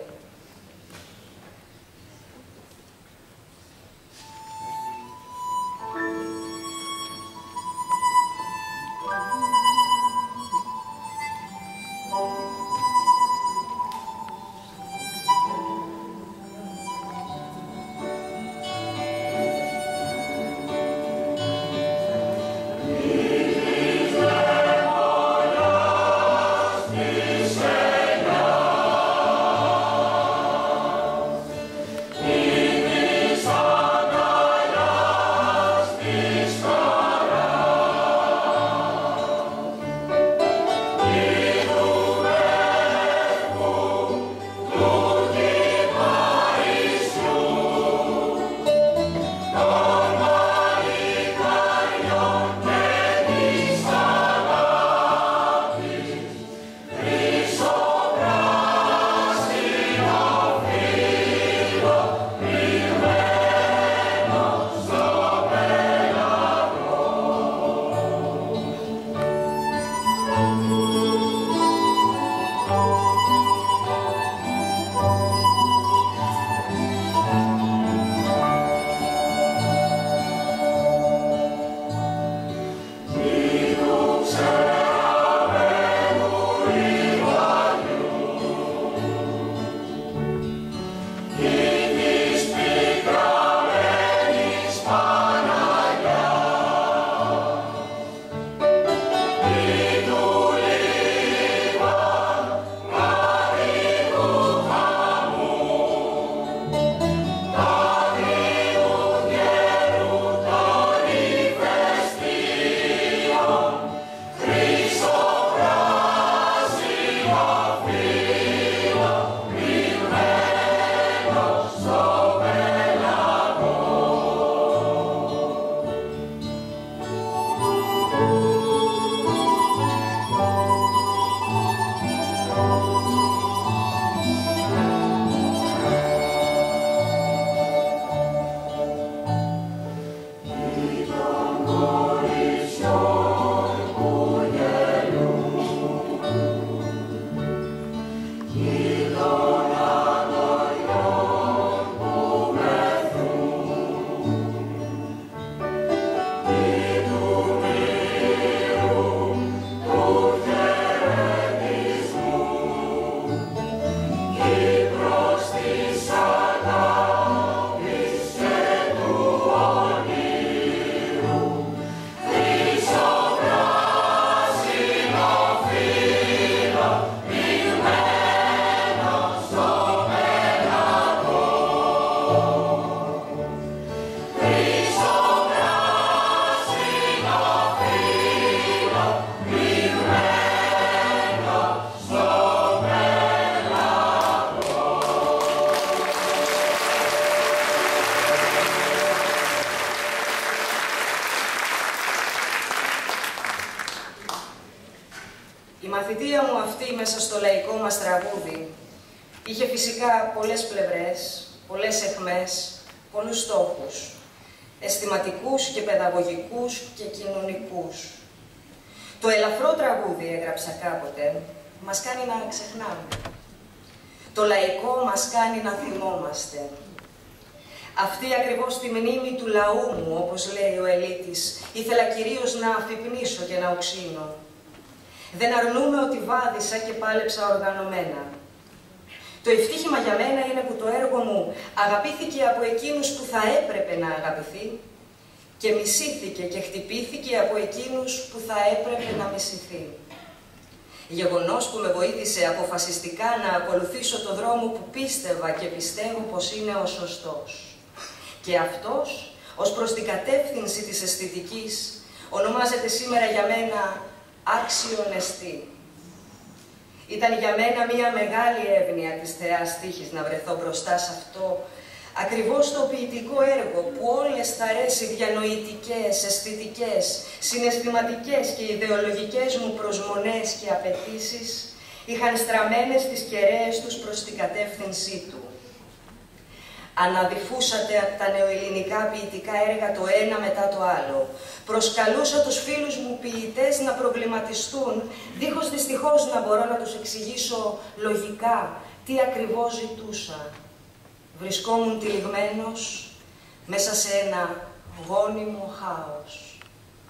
τραγούδι είχε φυσικά πολλές πλευρές, πολλές αιχμές, πολλούς στόχους, αισθηματικούς και παιδαγωγικούς και κοινωνικούς. Το ελαφρό τραγούδι, έγραψα κάποτε, μας κάνει να ξεχνάμε. Το λαϊκό μας κάνει να θυμόμαστε. Αυτή ακριβώς τη μνήμη του λαού μου, όπως λέει ο Ελίτης, ήθελα κυρίως να αφυπνίσω και να οξύνω. Δεν αρνούμε ότι βάδισα και πάλεψα οργανωμένα. Το ευτύχημα για μένα είναι που το έργο μου αγαπήθηκε από εκείνους που θα έπρεπε να αγαπηθεί και μισήθηκε και χτυπήθηκε από εκείνους που θα έπρεπε να μισηθεί. Γεγονός που με βοήθησε αποφασιστικά να ακολουθήσω το δρόμο που πίστευα και πιστεύω πως είναι ο σωστός. Και αυτός, ως προς την κατεύθυνση της αισθητικής, ονομάζεται σήμερα για μένα άξιον εστί. Ήταν για μένα μία μεγάλη εύνοια της θεάς τύχης να βρεθώ μπροστά σε αυτό, ακριβώς το ποιητικό έργο που όλες τα ρέσεις διανοητικές, αισθητικές, συναισθηματικές και ιδεολογικές μου προσμονές και απαιτήσεις είχαν στραμμένες τις κεραίες τους προς την κατεύθυνσή του. Αναδιφούσατε από τα νεοελληνικά ποιητικά έργα το ένα μετά το άλλο. Προσκαλούσα τους φίλους μου ποιητές να προβληματιστούν, δίχως δυστυχώς να μπορώ να τους εξηγήσω λογικά τι ακριβώς ζητούσα. Βρισκόμουν τυλιγμένος μέσα σε ένα γόνιμο χάος.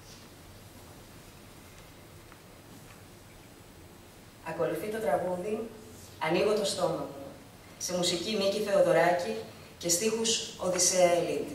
Ακολουθεί το τραγούδι «Ανοίγω το στόμα μου», σε μουσική Μίκη Θεοδωράκη και στίχους Οδυσσέα Ελίτη.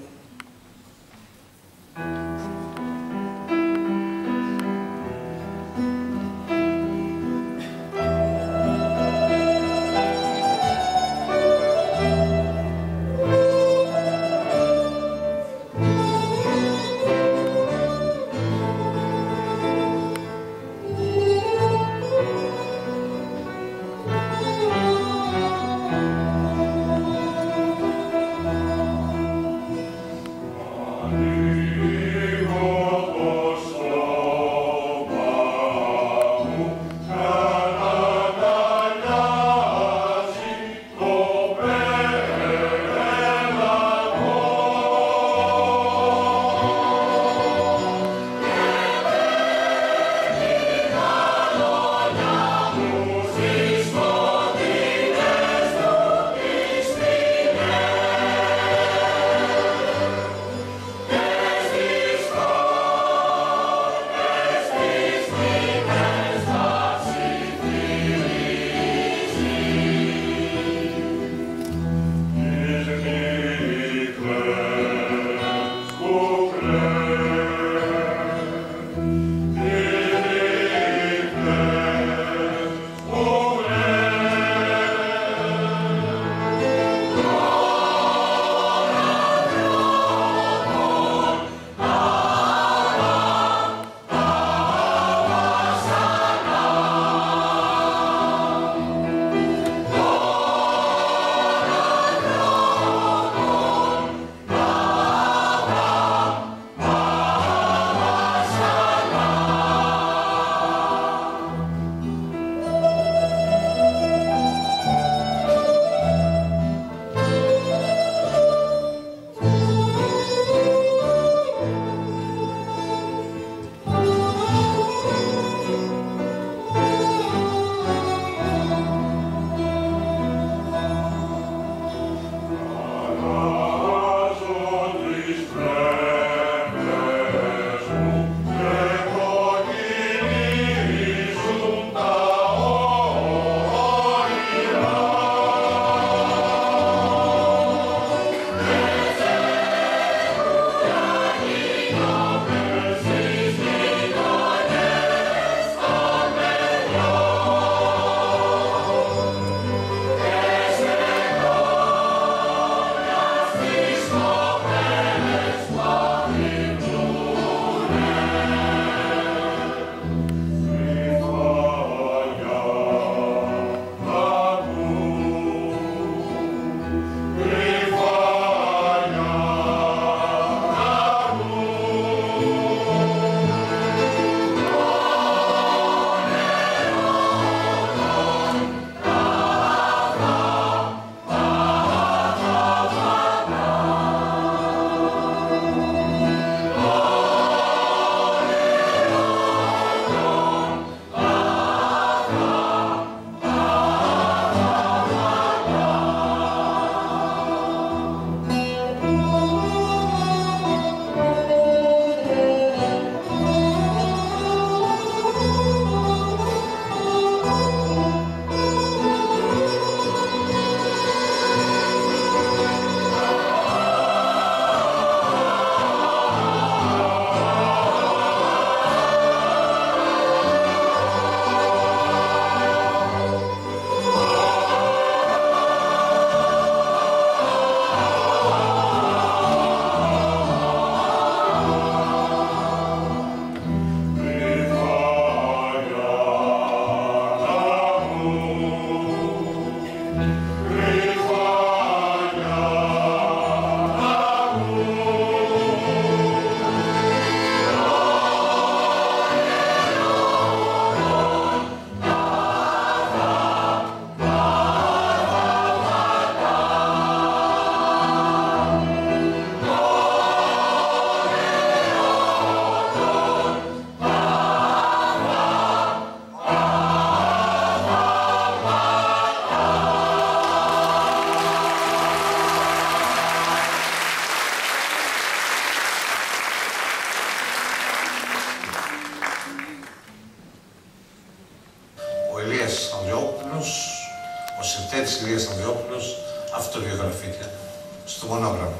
Ο συνθέτης Ηλίας Ανδριόπουλος αυτοβιογραφείται στο μονόγραμμα.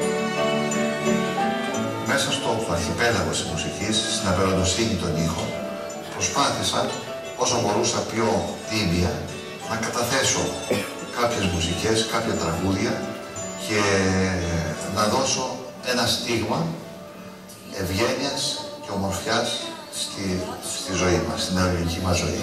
Μέσα στο αρχιπέλαγο της μουσικής, στην απελοντοσύνη των ήχων, προσπάθησα όσο μπορούσα πιο τίμια να καταθέσω κάποιες μουσικές, κάποια τραγούδια και να δώσω ένα στίγμα ευγένειας και ομορφιάς στη, στη ζωή μας, στην ελληνική μας ζωή.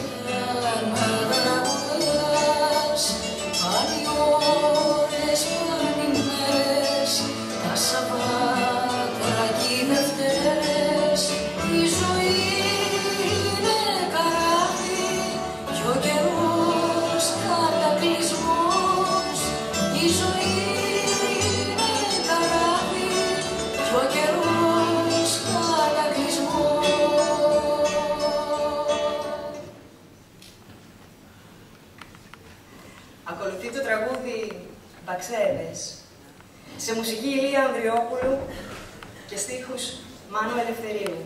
Ακολουθεί το τραγούδι «Μπαξέδες», σε μουσική Ηλία Ανδριόπουλου και στίχους Μάνου Ελευθερίου.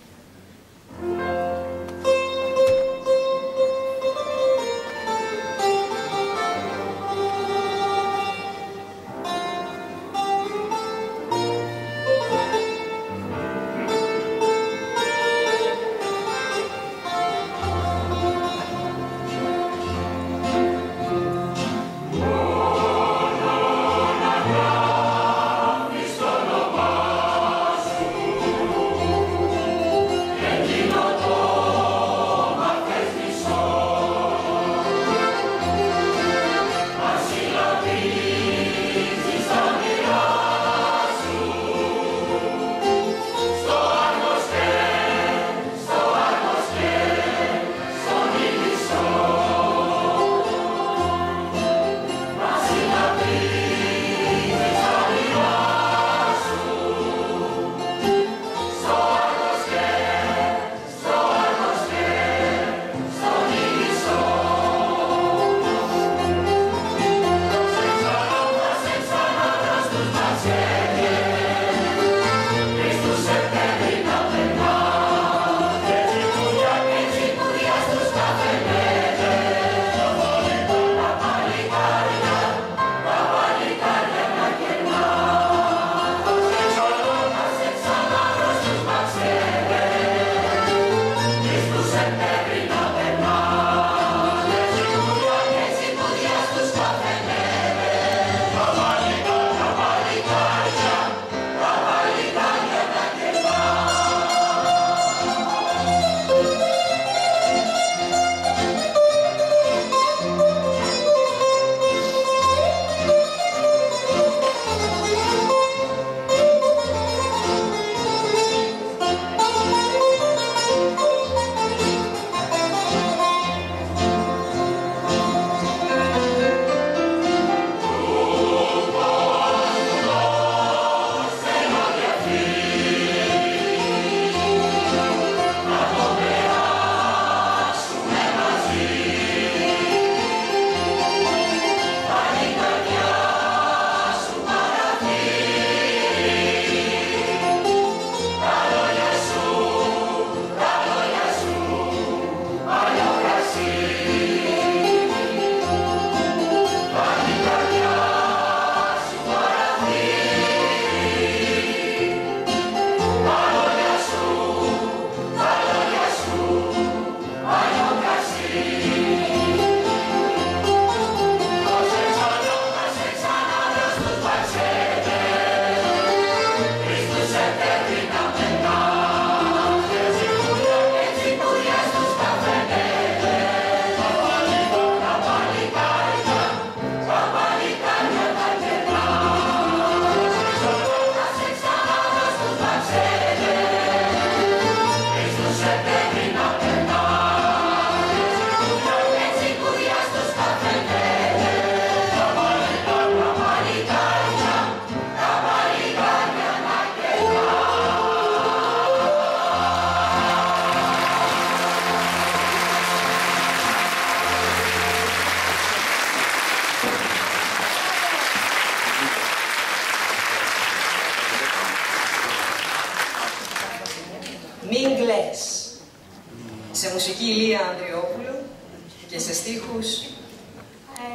Μην κλαις, σε μουσική Ηλία Ανδριόπουλου και σε στίχους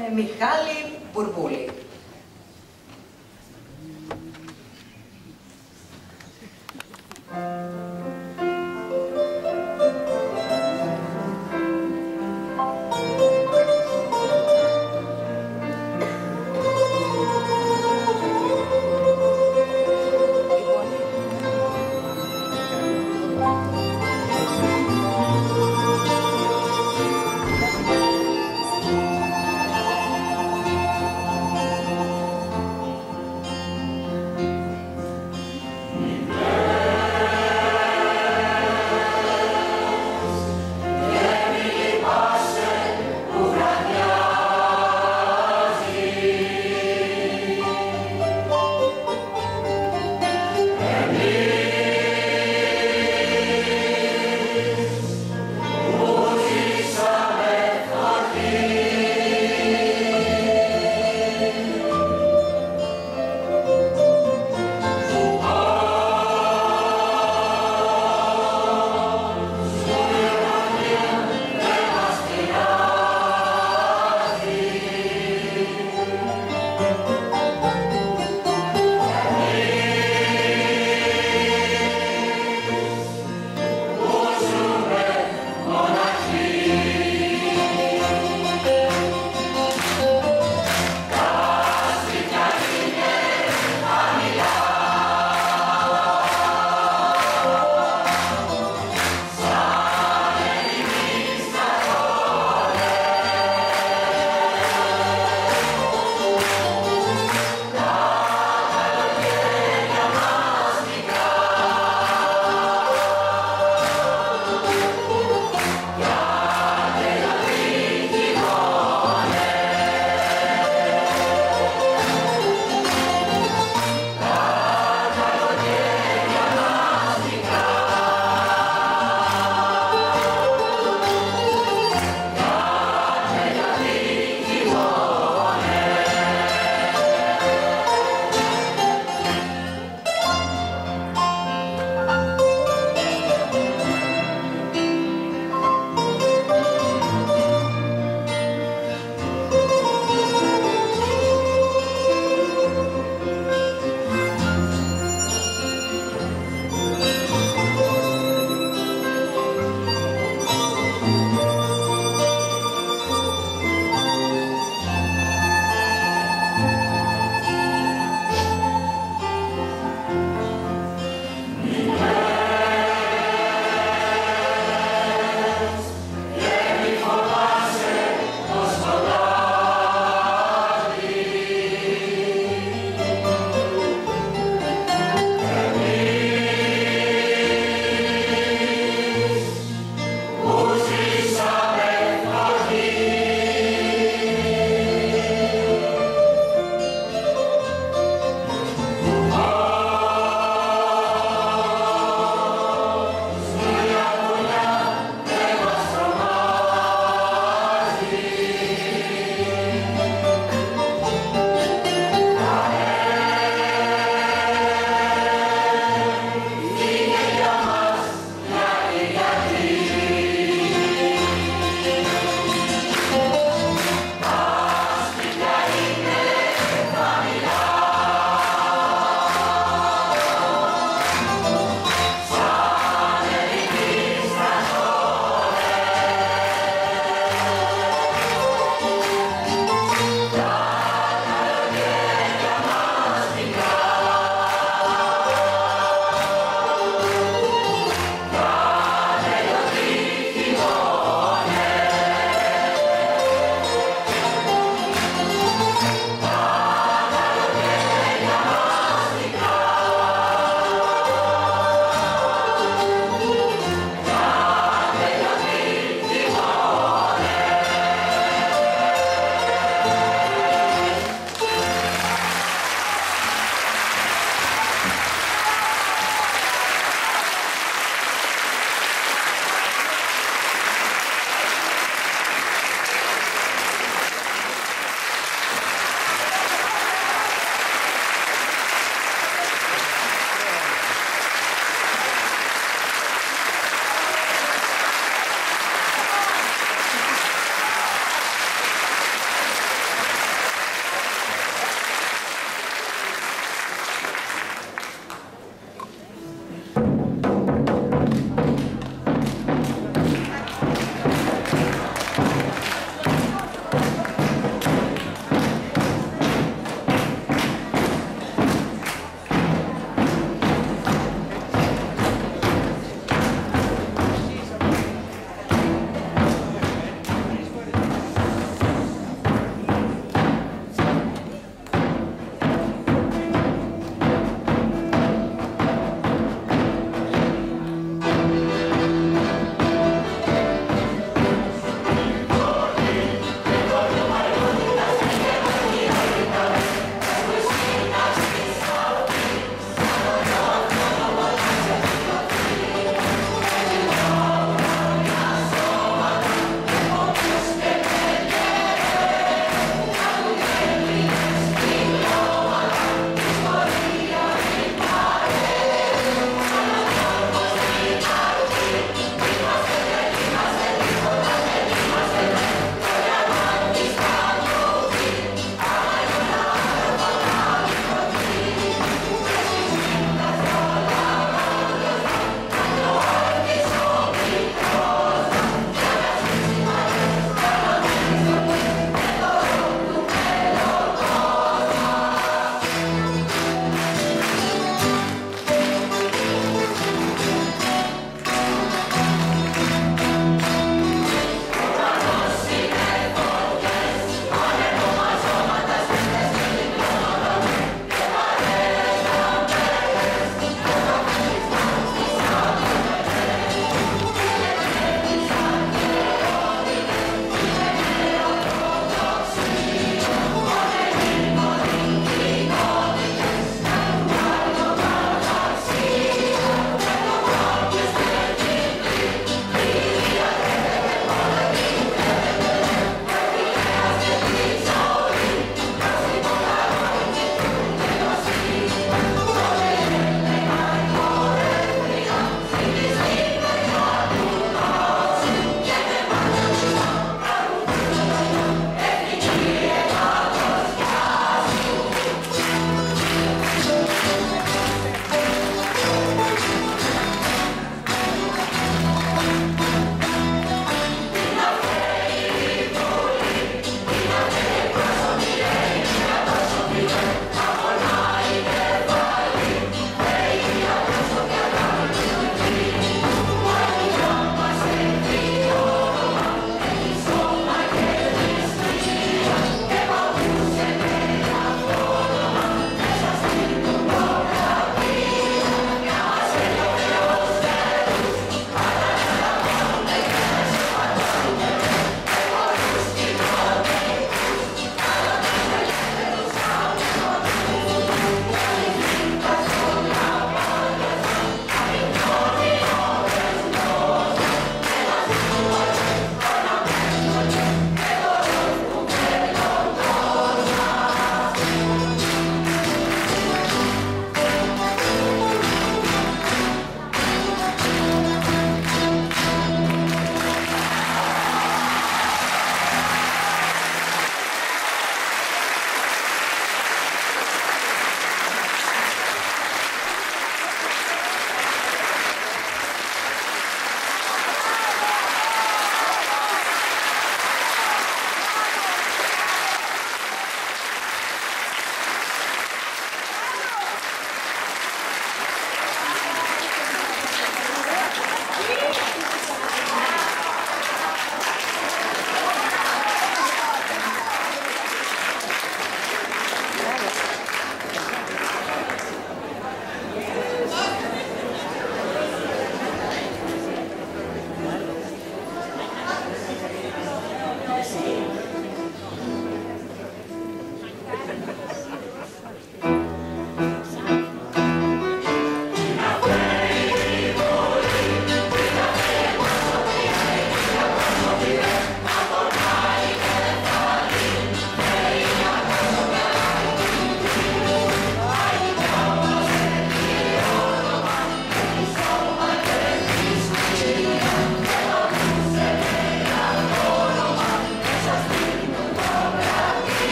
Μιχάλη Μπουρμπούλη.
Thank you.